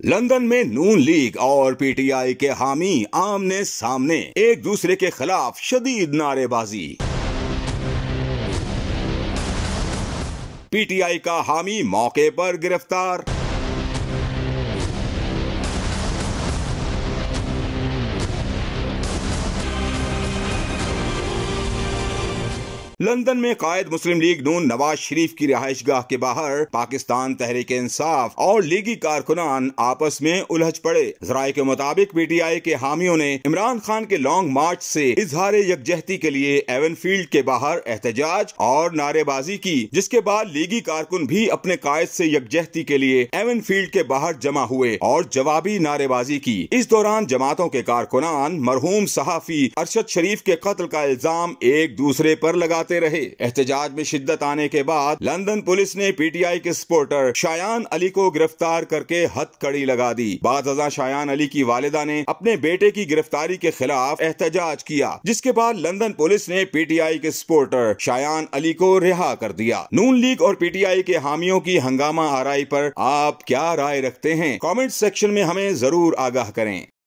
London में नून league और PTI के हामी आमने सामने, एक दूसरे के खिलाफ शदीद नारेबाजी। पीटीआई का हामी मौके पर गिरफ्तार। लंदन में कायद मुस्लिम लीग नून नवाज शरीफ की रिहाइशगाह के बाहर पाकिस्तान तहरीक इंसाफ और लीगी कारकुनान आपस में उलझ पड़े। जराये के मुताबिक पीटीआई के हामियों ने इमरान खान के लॉन्ग मार्च से इजहार यकजहती के लिए एवनफील्ड के बाहर एहतजाज और नारेबाजी की, जिसके बाद लीगी कारकुन भी अपने कायद से यकजहती के लिए एवनफील्ड के बाहर जमा हुए और जवाबी नारेबाजी की। इस दौरान जमातों के कारकुनान मरहूम सहाफी अरशद शरीफ के कत्ल का इल्जाम एक दूसरे पर लगाते रहे। एहतजाज में शिद्दत आने के बाद लंदन पुलिस ने पीटीआई के सपोर्टर शायान अली को गिरफ्तार करके हथकड़ी लगा दी। बादअज़ां शायान अली की वालिदा ने अपने बेटे की गिरफ्तारी के खिलाफ एहतजाज किया, जिसके बाद लंदन पुलिस ने पीटीआई के सपोर्टर शायान अली को रिहा कर दिया। नून लीग और पीटीआई के हामियों की हंगामा आराई पर आप क्या राय रखते हैं? कमेंट सेक्शन में हमें जरूर आगाह करें।